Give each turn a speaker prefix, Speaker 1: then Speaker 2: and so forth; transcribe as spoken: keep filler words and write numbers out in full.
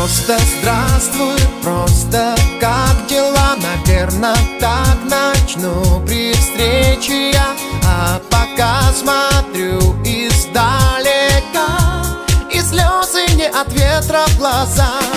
Speaker 1: Просто здравствуй, просто как дела? Наверно, так начну при встрече я. А пока смотрю издалека, и слезы не от ветра в глазах.